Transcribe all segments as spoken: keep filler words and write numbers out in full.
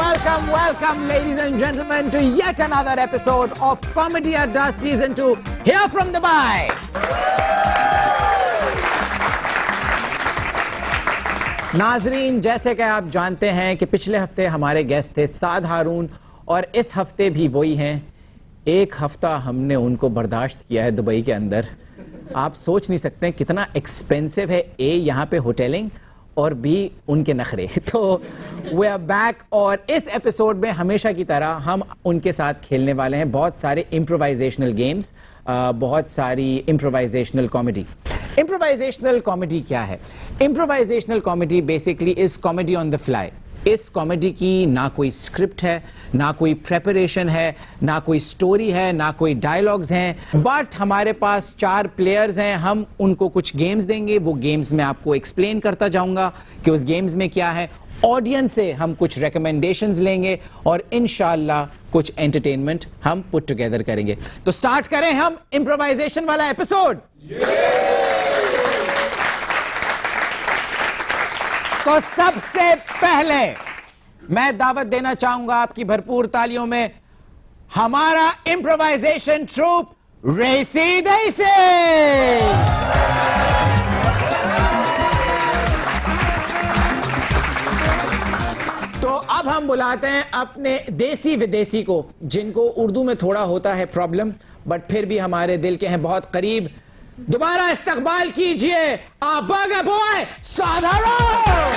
welcome, welcome, ladies and gentlemen, to yet another episode of Comedy Adda Season two, here from Dubai. नाजरीन, जैसे कि आप जानते हैं कि पिछले हफ्ते हमारे गेस्ट थे साद हारून और इस हफ्ते भी वही हैं। एक हफ्ता हमने उनको बर्दाश्त किया है दुबई के अंदर। आप सोच नहीं सकते कितना एक्सपेंसिव है ए यहाँ पे होटलिंग और बी उनके नखरे। तो वी आर बैक और इस एपिसोड में हमेशा की तरह हम उनके साथ खेलने वाले हैं बहुत सारे इम्प्रोवाइजेशनल गेम्स, बहुत सारी इम्प्रोवाइजेशनल कॉमेडी। इम्प्रोवाइजेशनल कॉमेडी क्या है? Improvisational comedy basically is comedy on the fly. इस कॉमेडी की ना कोई स्क्रिप्ट है, ना कोई प्रेपरेशन है, ना कोई स्टोरी है, ना कोई डायलॉग्स हैं, बट हमारे पास चार प्लेयर्स हैं। हम उनको कुछ गेम्स देंगे, वो गेम्स मैं आपको एक्सप्लेन करता जाऊंगा कि उस गेम्स में क्या है। ऑडियंस से हम कुछ रिकमेंडेशंस लेंगे और इंशाल्लाह कुछ एंटरटेनमेंट हम पुट टुगेदर करेंगे। तो स्टार्ट करें हम इम्प्रोवाइजेशन वाला एपिसोड। तो सबसे पहले मैं दावत देना चाहूंगा आपकी भरपूर तालियों में हमारा इम्प्रोवाइजेशन ट्रूप रेसी देसी। तो अब हम बुलाते हैं अपने देसी विदेशी को, जिनको उर्दू में थोड़ा होता है प्रॉब्लम, बट फिर भी हमारे दिल के हैं बहुत करीब। दोबारा इस्तकबाल कीजिए आबागा बॉय Saad Haroon.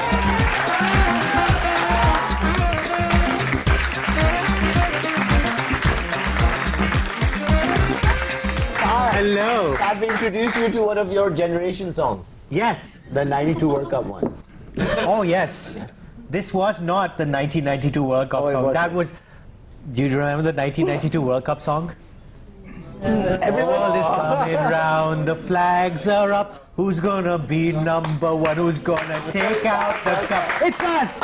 Hello. I've introduced you to one of your generation songs. Yes. The ninety-two World Cup one. Oh, yes. This was not the nineteen ninety-two World Cup Oh, it song. wasn't. That was... Do you remember the nineteen ninety-two World Cup song? Everyone All is coming round, the flags are up. Who's gonna be number one? Who's gonna take out the cup? It's us!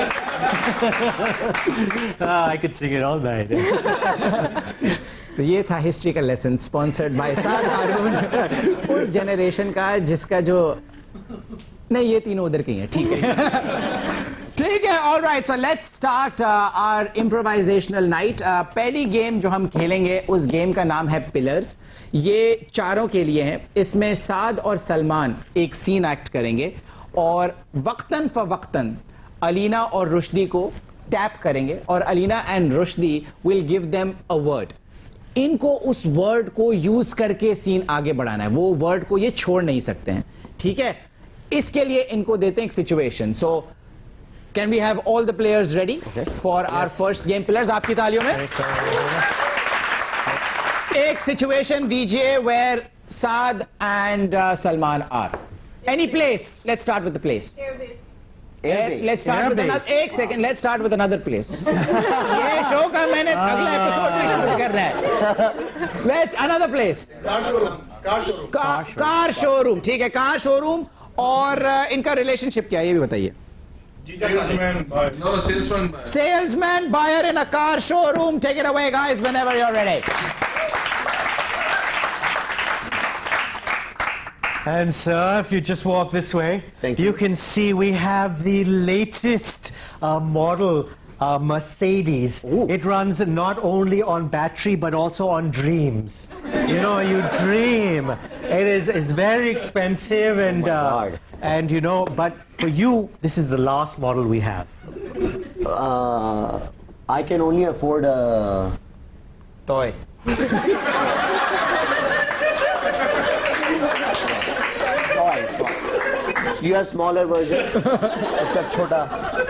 Ah, I could sing it all night. तो ये था history का lesson sponsored by Saad Haroon, उस generation का जिसका जो नहीं, ये तीनों उधर के हैं। ठीक है ठीक है, all right. So let's start our improvisational night. पहली गेम जो हम खेलेंगे उस गेम का नाम है पिलर्स। ये चारों के लिए है। इसमें साद और सलमान एक सीन एक्ट करेंगे और वक्तन फवक्तन अलीना और रुश्दी को टैप करेंगे और Alina and Rushdi will give them a word. इनको उस वर्ड को यूज करके सीन आगे बढ़ाना है। वो वर्ड को ये छोड़ नहीं सकते हैं। ठीक है, इसके लिए इनको देते हैं एक situation. So can we have all the players ready for our first game pillars? आपकी तालियों में एक सिचुएशन दीजिए where Saad and Salman are. Any place. Let's start with the place. Let's start with another, एक second, let's start with another place. ये show का मैंने अगला एपिसोड में शुरू करना है। Let's another place. Car showroom. Car showroom, ठीक है, कार शोरूम। और uh, इनका रिलेशनशिप क्या है ये भी बताइए। Salesman, buyer. No, no, salesman, buyer. Salesman, buyer in a car showroom. Take it away, guys, whenever you're ready. And sir, if you just walk this way, Thank you. you can see we have the latest uh, model uh, Mercedes. Ooh. It runs not only on battery but also on dreams. You know, you dream. It is it's very expensive and Oh my uh, God. and you know, but for you, this is the last model we have. Uh, I can only afford a toy. toy. So you have smaller version. इसका छोटा.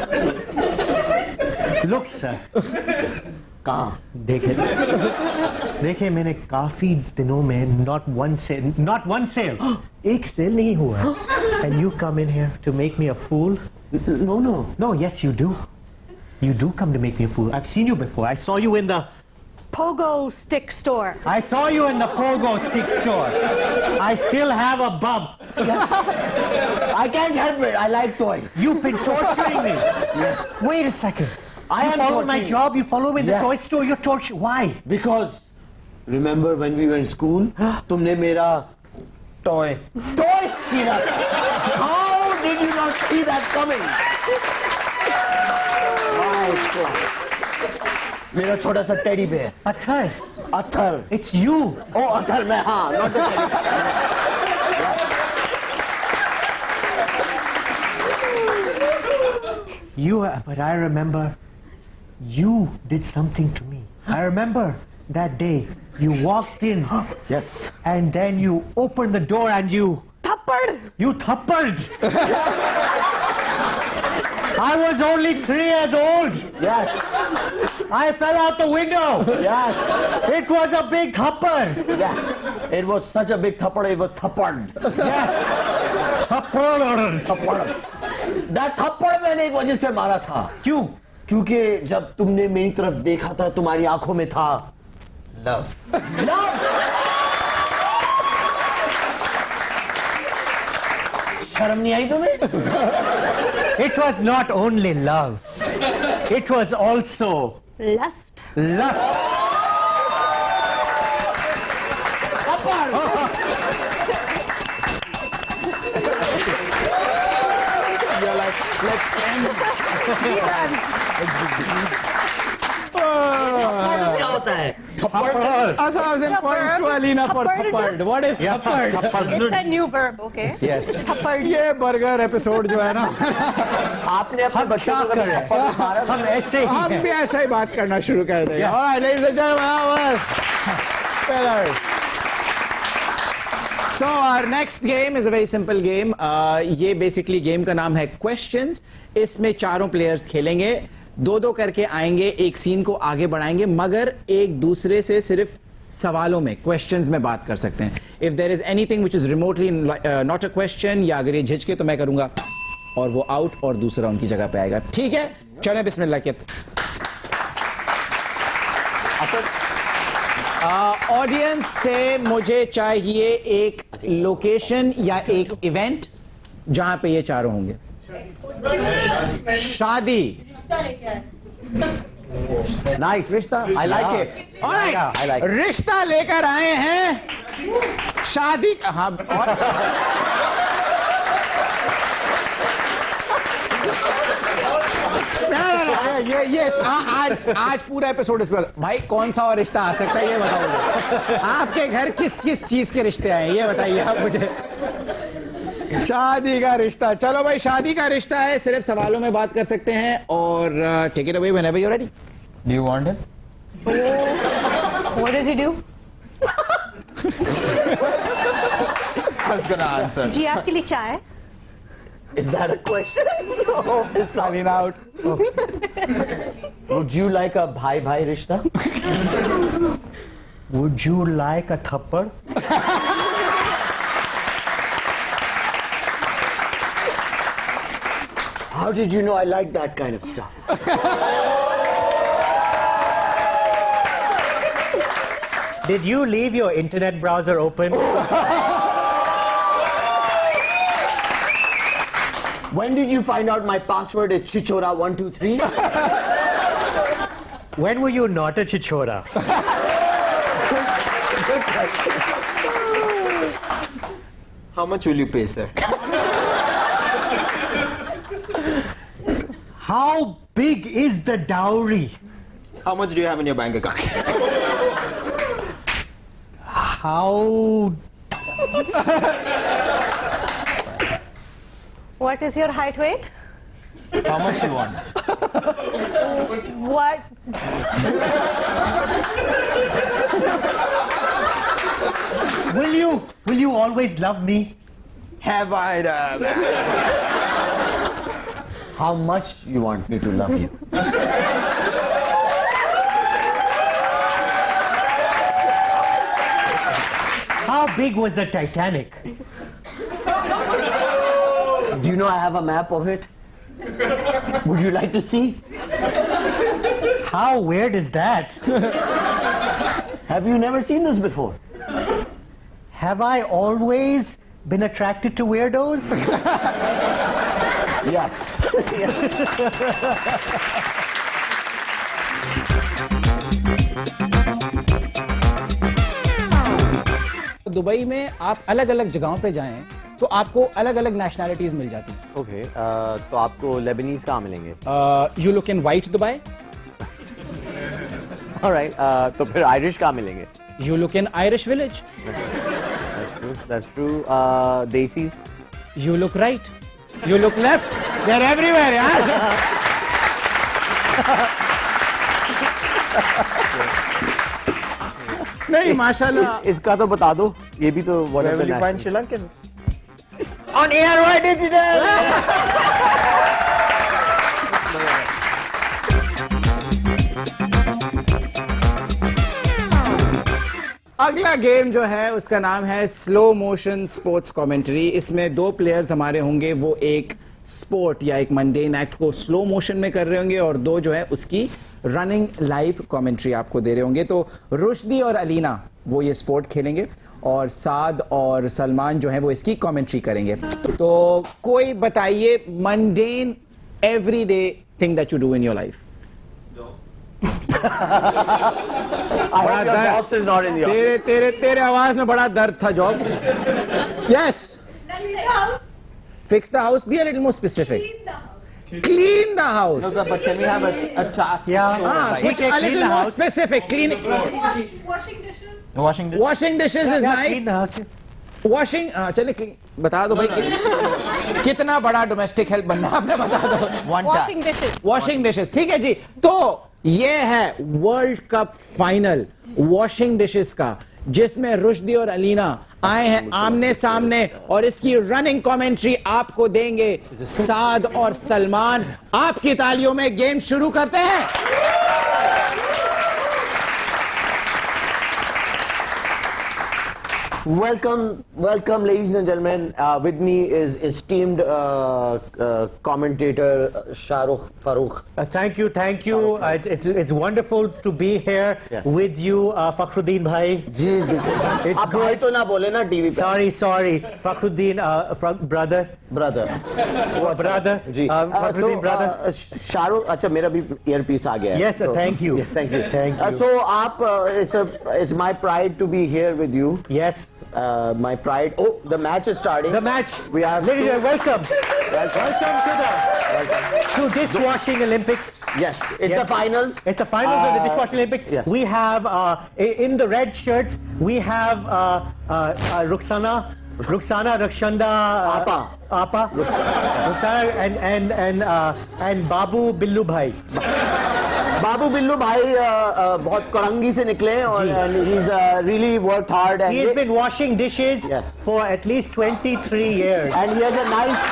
Look, sir. कहाँ? देखे देखे मैंने काफी दिनों में not one sale, not one sale, एक सेल नहीं हुआ है. And you come in here to make me a fool? No, no. No, yes you do. You do come to make me a fool. I've seen you before. I saw you in the Pogo stick store. I saw you in the Pogo stick store. I still have a bump. I can't help it. I like toys. You've been torturing me. Yes. Wait a second. I you am follow my torturing you. job. You follow me in Yes. the toy store. You're torturing. Why? Because remember when we were in school, तुमने मेरा toy toy छीना था. How did you not see that coming? Right. मेरा छोटा सा teddy bear. Athar, Athar. it's you. ओ अथर मैं, हाँ, not the teddy bear. You, but I remember you did something to me. I remember that day you walked in. Yes. And then you opened the door and you Thappad. you thappered. I was only three years old. Yes. I fell out the window. Yes. It was a big thappad. Yes. It was such a big thappad. It was thappad. Yes. Thappad. थप्पड़। That थप्पड़ मैंने एक वजह से मारा था। क्यों? क्योंकि जब तुमने मेरी तरफ देखा था, तुम्हारी आंखों में था लव। लव। शर्म नहीं आई तुम्हें? It was not only love. It was also Lust. lust. You're like, let's end. क्या होता है? थप्पड़। A thousand points to Alina for thapad. What is thapad? It's a new verb, okay? Yes. Thappad. ये burger episode जो है ना, आपने अपने बच्चों को कभी थप्पड़ मारा? हम ऐसे ही हम हैं. भी ऐसा ही बात करना शुरू कर देंगे. All right, ladies and gentlemen, fellas. So our next game is a very simple game. Uh, ये basically game का नाम है Questions. इसमें चारों players खेलेंगे, दो दो करके आएंगे, एक सीन को आगे बढ़ाएंगे, मगर एक दूसरे से सिर्फ सवालों में, क्वेश्चंस में बात कर सकते हैं. If there is anything which is remotely not a question, या अगर ये झिझके तो मैं करूंगा और वो आउट और दूसरा उनकी जगह पे आएगा. ठीक है, चलें बिस्मिल्लाह के. ऑडियंस से मुझे चाहिए एक लोकेशन या एक इवेंट जहां पे ये चारों होंगे. शादी. Nice. रिश्ता. I like it. All right. I like it. रिश्ता लेकर आए हैं, शादी का. हाँ, और ये ये आ, आज आज पूरा एपिसोड इस पर. भाई कौन सा और रिश्ता आ सकता है ये बताओ. आपके घर किस किस चीज के रिश्ते आए ये बताइए आप मुझे. शादी का रिश्ता. चलो भाई, शादी का रिश्ता है, सिर्फ सवालों में बात कर सकते हैं. और take it away whenever you are ready. Do you want him? What does he do? I was gonna answer. जी आपके लिए चाय. Is that a question? No, it's not. Alina out. Would you like a भाई भाई रिश्ता? Would you like a thappad? How did you know I like that kind of stuff? Did you leave your internet browser open? When did you find out my password is Chichora one two three? When were you not a chichora? How much will you pay, sir? How big is the dowry? How much do you have in your bank account? How What is your height, weight? How much you want? What? will you will you always love me? Have I done? How much you want me to love you? How big was the Titanic? Do you know I have a map of it? Would you like to see? How weird is that? Have you never seen this before? Have I always been attracted to weirdos? Yes. Dubai में आप अलग अलग जगहों पे जाएं तो आपको अलग अलग नेशनैलिटीज मिल जाती हैं. ओके, तो आपको लेबनीज कहाँ मिलेंगे? You look in white Dubai, Alright, uh, तो फिर आयरिश कहाँ मिलेंगे? You look in Irish village. That's true. That's true. Uh, Desis. You look right. You look left. They're everywhere, यार. नहीं माशाल्लाह. इसका तो बता दो. ये भी तो one of the national. Sri Lankan. On air by digital. अगला गेम जो है उसका नाम है स्लो मोशन स्पोर्ट्स कमेंट्री. इसमें दो प्लेयर्स हमारे होंगे, वो एक स्पोर्ट या एक मंडेन एक्ट को स्लो मोशन में कर रहे होंगे और दो जो है उसकी रनिंग लाइव कमेंट्री आपको दे रहे होंगे. तो रुश्दी और अलीना वो ये स्पोर्ट खेलेंगे और साद और सलमान जो है वो इसकी कमेंट्री करेंगे. तो कोई बताइए mundane everyday thing that you do in your life. Our boss is not in the office. तेरे तेरे तेरे आवाज में बड़ा दर्द था job. Yes. Fix the house. Be a little more specific. Clean the house. No, but can we have a, a task? Yeah. show, Ah, like- which a little more specific. Clean. Washing dishes. Washing dishes. Washing dishes is Yeah, nice. clean the house. Washing. हाँ चलिए clean. बता दो भाई कि- कितना बड़ा domestic help बनना आपने बता दो. One Washing task. dishes. Washing dishes. ठीक है जी. तो ये है world cup final washing dishes का, जिसमें रुश्दी और अलीना आए हैं आमने सामने और इसकी रनिंग कमेंट्री आपको देंगे साद और सलमान. आपकी तालियों में गेम शुरू करते हैं. Welcome, welcome, ladies and gentlemen. Uh, with me is esteemed uh, uh, commentator uh, Shahrukh Farooq. Uh, thank you, thank you. Uh, it's, it's it's wonderful to be here Yes. with you, uh, Fakhruddin bhai. जी बिल्कुल. It's आप भाई तो ना बोले ना TV पे. Sorry, sorry, Fakhruddin, uh, from brother, Brother. uh, brother, ji. uh, Fakhruddin, so, brother. uh, Shahrukh, अच्छा मेरा भी ईयरपीस आ गया है. Yes, sir, So, thank you. yes, thank you. Thank you. Uh, so आप, uh, it's a, it's my pride to be here with you. Yes, Uh, my pride. Oh, the match is starting. the match. We have Ladies two- and welcome, welcome to the to dishwashing Olympics. Yes, it's Yes. the finals. It's the finals of the Uh, dishwashing Olympics. yes. We have uh, i- in the red shirt. We have uh, uh, uh, Ruxana, Ruxana Rakshanda, uh, Apa. Apa, Ruxana, and and and uh, and Babu Billu Bhai. बाबू बिल्लू भाई uh, uh, बहुत करंगी से निकले हैं और जी. and he's uh, really worked hard and He has been washing dishes Yes. for at least twenty-three years. and he has a nice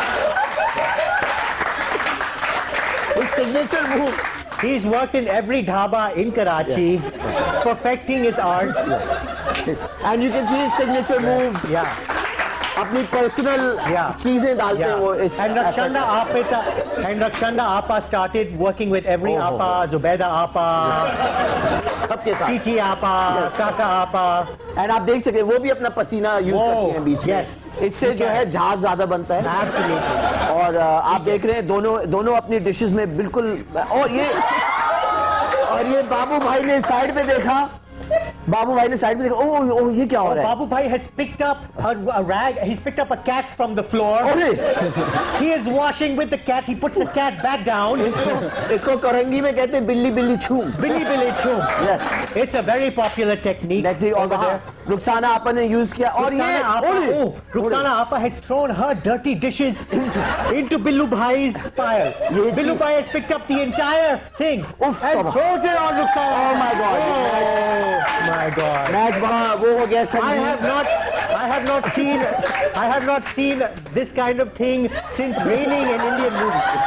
his signature move. He's worked in every dhaba in Karachi, perfecting his art. Yes. And you can see his signature move. Yeah. अपनी personal Yeah. चीजें डालते हैं Yeah. वो इस And Rakshanda Apa, and Rakshanda Apa started working with every Oh, oh, Apa, Zubaida Apa, सबके साथ. Chichi Apa, Kaka Apa. And आप देख सकते हैं वो भी अपना पसीना यूज Whoa. करती हैं बीच में. Yes. इससे जो है झाग ज्यादा बनता है. Absolutely. और uh, आप देख रहे हैं दोनों दोनों अपनी डिशेस में बिल्कुल. और ये और ये बाबू भाई ने साइड पे देखा. बाबू भाई ने साइड पे देखा. ओह ओह ये क्या हो रहा है. Babu Bhai has picked up a, a rag. He's picked up a cat from the floor. अरे He is washing with the cat. He puts the cat back down. इसको इसको करंगी में कहते हैं बिल्ली बिल्ली छूम. Billy Billy Chum. Yes. It's a very popular technique. देखिए और over there. वहाँ रुखसाना आपा ने यूज किया और ये Ruxana Apa, ओए, oh, Ruxana Apa has thrown her dirty dishes into, into Billu Bhai's pile. ये Billu चीज- Bhai has picked up the entire thing Uff, and तबाह. throws it on Ruxana. Oh my God. Oh my God. Match बड़ा वो हो गया. I sir have not, I have not seen, I have not seen this kind of thing since raining in Indian movies.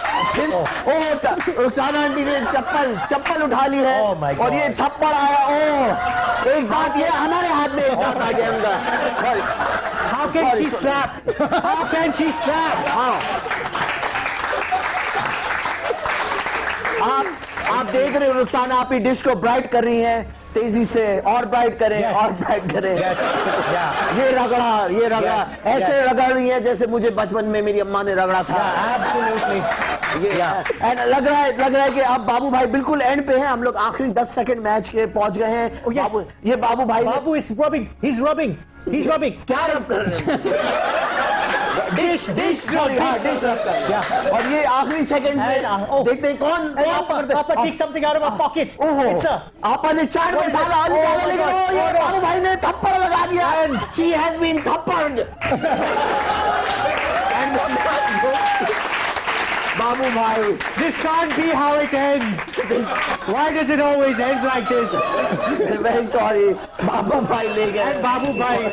Rukhsana aunty ने चप्पल चप्पल उठा ली है. Oh my God. और ये थप्पड़ आया. ओ एक बात ये हमारे हाथ में एक बात आ गया उनका. Sorry. How can Sorry, she sorry. slap? How can she slap? हाँ. आप आप देख रहे हो रुखसाना आप ही डिश को ब्राइट कर रही हैं तेजी से. और ब्राइट करें Yes. और ब्राइट करें. Yes. Yeah. ये रगड़ा ये रगड़ा Yes, ऐसे yes. रगड़ रही है जैसे मुझे बचपन में मेरी अम्मा ने रगड़ा था. Yeah, absolutely. ये एंड लग रहा है लग रहा है कि अब बाबू भाई बिल्कुल एंड पे हैं. हम लोग आखिरी दस सेकंड मैच के पहुंच गए हैं. Oh, yes. बाबू, ये बाबू भाई ने- Babu is rubbing. He's rubbing. He's rubbing. क्या रब कर रहे हैं? डिश डिश सॉरी हाँ डिश रखता है और ये आखिरी सेकंड में देखते हैं कौन Papa take something out of my pocket. ओहो आपा ने चाट मसाला आलू डाला लेकिन ओ ये बाबू भाई ने थप्पड़ लगा दिया and she has been थप्पड़ बाबू भाई This can't be how it ends. Why does it always end like this? very sorry बाबू भाई ले गए बाबू भाई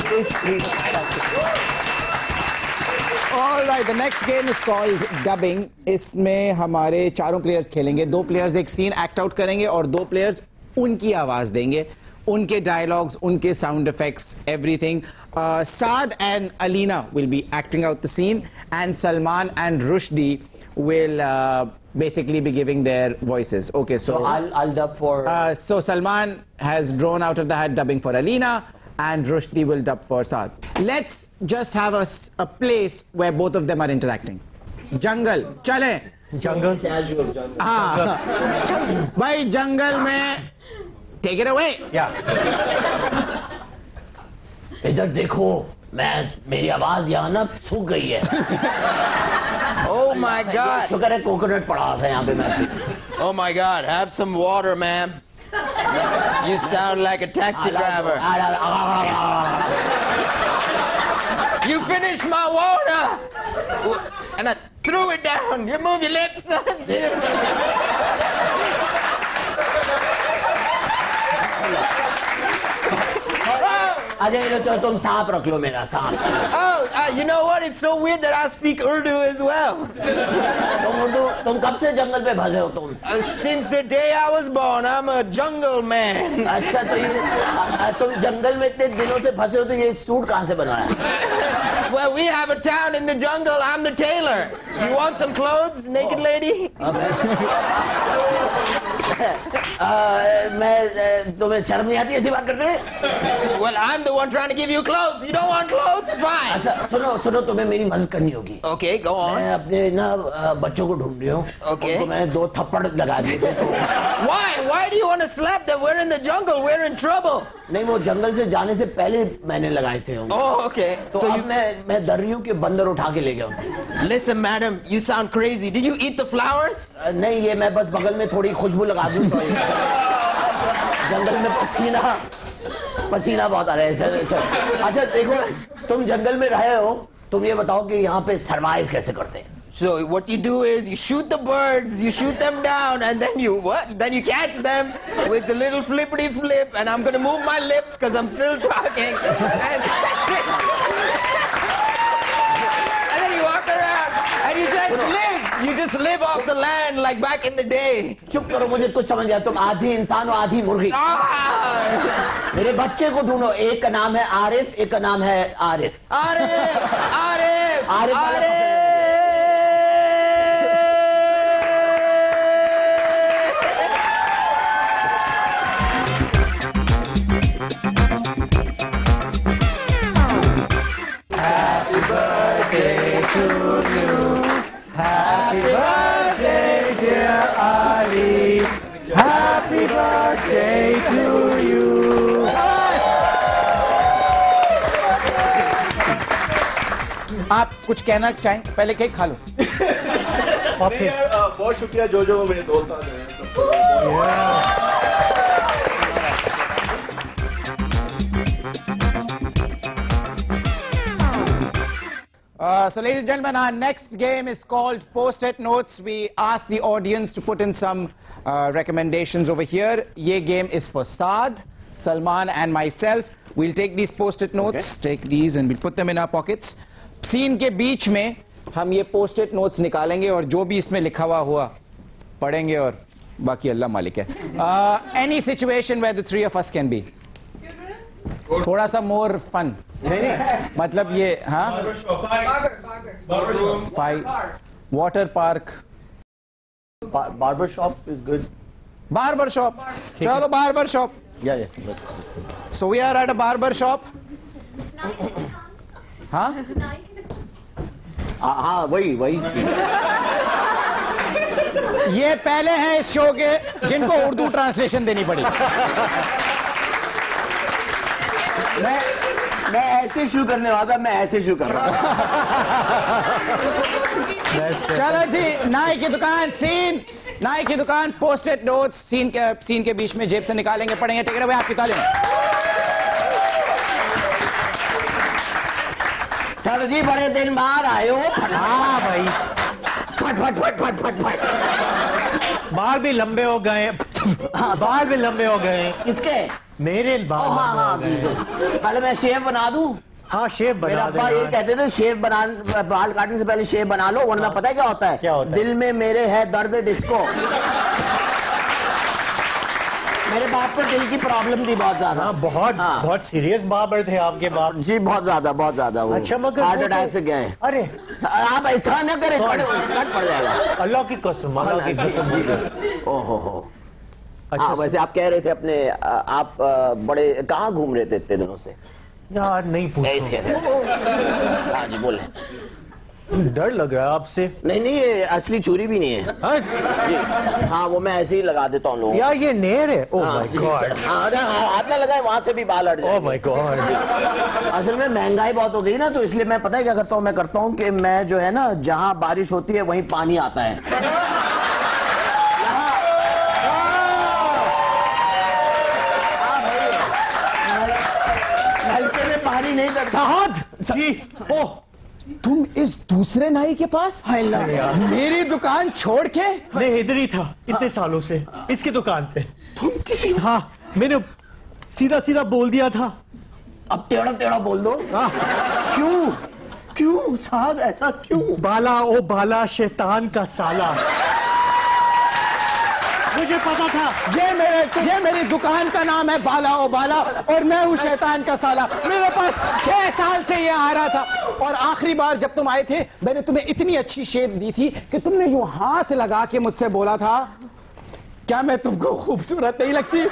All right, the next game is called dubbing. इसमें हमारे चारों प्लेयर्स खेलेंगे. दो प्लेयर्स एक सीन एक्ट आउट करेंगे और दो प्लेयर्स उनकी आवाज देंगे. उनके डायलॉग्स, उनके sound effects, everything. Saad and Alina will be acting out the scene, and Salman and Rushdie will uh, basically be giving their voices. Okay, so, so I'll I'll dub for. Uh, so Salman has drawn out of the hat dubbing for Alina. And Rushdie will dub for Saad. Let's just have a, a place where both of them are interacting. Jungle, chale. Jungle. Casual jungle. हाँ. भाई jungle में take it away. Yeah. इधर देखो, मैं मेरी आवाज यहाँ ना सूख गई है. Oh my God. शुक्र है कोकोनट पड़ा था यहाँ पे मैं. Oh my God, have some water, ma'am. You sound like a taxi driver. You finished my water, and I threw it down. You move your lips, son. Ajay तो तुम सांप रख लो मेरा सांप. Oh, uh, you know what? It's so weird that I speak Urdu as well. तुम उर्दू तुम कब से जंगल पे फंसे हो तुम? Uh, since the day I was born, I'm a jungle man. अच्छा तो ये तुम जंगल में इतने दिनों से फंसे हो तो ये सूट कहाँ से बनाया? Well, we have a town in the jungle. I'm the tailor. You want some clothes, naked lady? मैं तुम्हें शर्म नहीं आती ऐसी बात करते हुए? Well, I'm the one trying to give you clothes. You don't want clothes? Fine. अच्छा सुनो सुनो तुम्हें मेरी मदद करनी होगी. Okay, go on. मैं अपने ना बच्चों को ढूंढ रही हूँ. Okay. उनको मैंने दो थप्पड़ लगा दिए थे. Why? Why do you want to slap them? We're in the jungle. We're in trouble. नहीं वो जंगल से जाने से पहले मैंने लगाए थे. Oh, okay. तो So अब you मैं मैं डर रही हूँ कि बंदर उठा के ले गया उनको. listen, madam. You sound crazy. Did you eat the flowers? नहीं ये मैं बस बगल में थोड़ी खुशबू लगा दूँ. जंगल में पसीना पसीना बहुत आ रहा है. अच्छा देखो तुम जंगल में रहे हो, तुम ये बताओ कि यहाँ पे सरवाइव कैसे करते हैं? So what you do is you shoot the birds, you shoot them down, and then you what? Then you catch them with the little flippity flip, and I'm gonna move my lips because I'm still talking, and, and then you walk around and you just live. You just live off the land like back in the day. चुप करो, मुझे कुछ समझ आया. तुम आधी इंसान हो आधी मुर्गी. Ah! मेरे बच्चे को ढूंढो. एक का नाम है आरिफ, एक का नाम है आरिफ. Arif! Arif! आरिफ वाला Arif! Happy birthday, dear Ali. Happy birthday to you. आप कुछ कहना चाहें? पहले केक खा लो. नहीं यार, बहुत शुक्रिया जो जो मेरे दोस्त आ गए हैं सबको. Uh, so, ladies and gentlemen, our next game is called Post-it Notes. We ask the audience to put in some uh, recommendations over here. Ye game is for Saad, Salman, and myself. We'll take these Post-it Notes, okay. take these, and we'll put them in our pockets. Scene के बीच में हम ये Post-it Notes निकालेंगे और जो भी इसमें लिखा हुआ हुआ पढ़ेंगे और बाकी अल्लाह मालिक है. Uh, any situation where the three of us can be. थोड़ा सा मोर फन. नहीं नहीं मतलब ये हाँ five water park barber shop is good. Barber shop. चलो barber shop. Yeah yeah so we are at a barber shop. हाँ हाँ वही वही. ये पहले हैं इस शो के जिनको उर्दू ट्रांसलेशन देनी पड़ी. मैं मैं ऐसे शुरू करने वाला था, मैं ऐसे शुरू कर रहा था। चलो जी, नाई की दुकान सीन, नाई की दुकान पोस्टेड नोट्स सीन के सीन के बीच में जेब से निकालेंगे, पढ़ेंगे। टिकट भाई आपकी तालियों। सर जी बड़े दिन बाद आए हो। हाँ भाई, फट फट फट फट फट फट। बाल भी लंबे हो गए। हाँ, बाल भी लंबे हो गए। किसके? मेरे बाल हाँ लंबे हाँ हो गए। पहले मैं शेव बना दूं। हाँ, शेव मेरे बना अब्बा ये कहते थे शेव बना, बाल काटने से पहले शेव बना लो, वरना पता है क्या होता है? क्या होता है? दिल में मेरे है दर्द डिस्को। मेरे बाप को दिल की प्रॉब्लम थी बहुत ज्यादा। हाँ, बहुत हाँ। बहुत सीरियस बाबर थे आपके बाप जी, बहुत ज्यादा बहुत ज्यादा। वो अच्छा, मगर हार्ट वो अटैक तो- से गए। अरे आप ऐसा न करें, कट कट पड़ जाएगा। अल्लाह की कसम, अल्लाह की कसम। ओहो हो। अच्छा, हाँ, वैसे आप कह रहे थे अपने, आप बड़े कहाँ घूम रहे थे इतने दिनों से? यार नहीं ऐसे पूछो, हाँ जी बोले। डर लग रहा है आपसे। नहीं नहीं, ये असली चूरी भी नहीं है जी। हाँ, वो मैं ऐसे ही लगा देता हूँ लोगों। यार ये नेर है। ओह हाँ, माय जी, गॉड, सर। हाँ, अरे हाँ, हाथ ना लगाए, वहां से भी बाल हट ओह जाएंगे। My god. असल में महंगाई बहुत हो गई ना, तो इसलिए मैं पता है क्या करता हूँ? मैं करता हूँ कि मैं जो है ना, जहाँ बारिश होती है वहीं पानी आता है। नलके में पानी नहीं लगता। साहब जी, ओह तुम इस दूसरे नाई के पास? मेरी दुकान छोड़ के? मैं इधर ही था इतने सालों से, इसकी दुकान पे। तुम किसी, हाँ, मैंने सीधा सीधा बोल दिया था। अब टेढ़ा टेढ़ा बोल दो। हाँ, क्यों क्यों साहब, ऐसा क्यों? बाला ओ बाला शैतान का साला। मुझे पता था। ये मेरे ये मेरी दुकान का नाम है बाला ओ बाला, और मैं हूँ शैतान का साला। मेरे पास छह साल से ये आ रहा था, और आखिरी बार जब तुम आए थे मैंने तुम्हें इतनी अच्छी शेप दी थी कि तुमने यूं हाथ लगा के मुझसे बोला था, क्या मैं तुमको खूबसूरत नहीं लगती?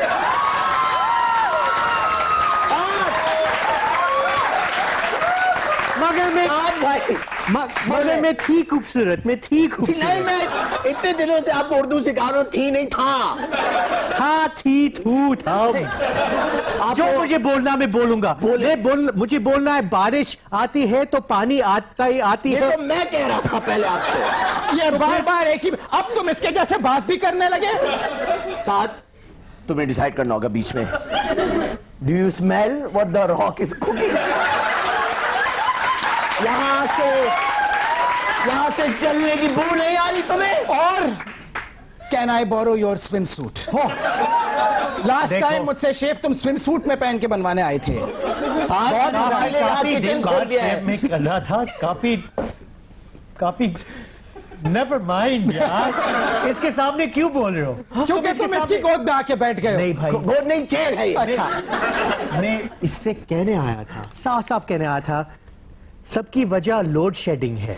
मगर मैं भाई, मगर मैं थी खूबसूरत, मैं थी नहीं, खूबसूरत। मैं इतने दिनों से आपको उर्दू सिखा रहा हूँ, थी नहीं था। था, थी, थू, था। जो मुझे बोलना मैं बोलूंगा। मैं बोल मुझे बोलना है, बारिश आती है तो पानी आता ही आती ये है। तो मैं कह रहा था पहले आपसे। ये बार बार एक ही, अब तुम इसके जैसे बात भी करने लगे। साथ तुम्हें डिसाइड करना होगा बीच में। Do you smell what the Rock is cooking? यहां से यहां से चलने की बू नहीं आ रही तुम्हें? और can I borrow your swimsuit? Last देखो। टाइम मुझसे शेफ तुम स्विम सूट में पहन के बनवाने आए थे। साथ बहुत पहले यहाँ काफी किचन दिन खोल बाद दिया शेफ है। में कर रहा था। काफी काफी नेवर माइंड यार, इसके सामने क्यों बोल रहे हो? क्योंकि इसके तुम इसकी सामने- गोद में आके बैठ गए हो। नहीं भाई, गोद नहीं, चेयर है ये। अच्छा, मैं इससे कहने आया था, साफ साफ कहने आया था, सबकी वजह लोड शेडिंग है।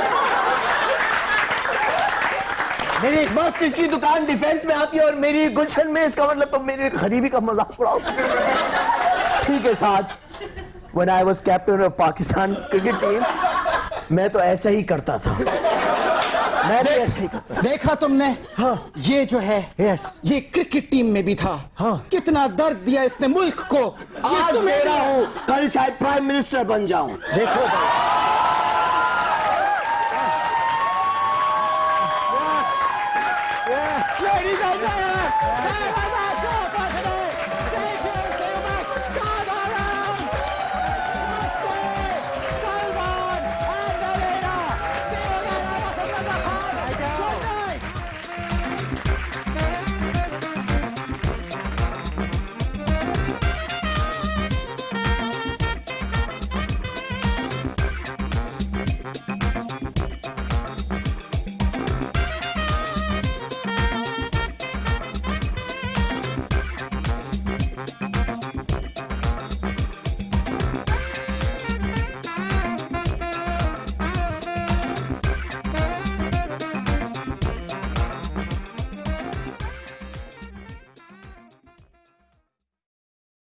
मेरी बस इसकी दुकान डिफेंस में आती है और मेरी गुलशन में, इसका मतलब तो मेरी गरीबी का मजाक उड़ाओ। ठीक है साथ, when I was captain of Pakistan cricket team, मैं तो ऐसा ही करता था। मैं भी ऐसा ही करता था। देखा तुमने? हाँ। ये जो है, यस, ये क्रिकेट टीम में भी था। हाँ। कितना दर्द दिया इसने मुल्क को। ये आज तुम्हें मेरा भी- हूँ, कल शायद प्राइम मिनिस्टर बन जाऊं। देखो भाई, Ladies and gentlemen,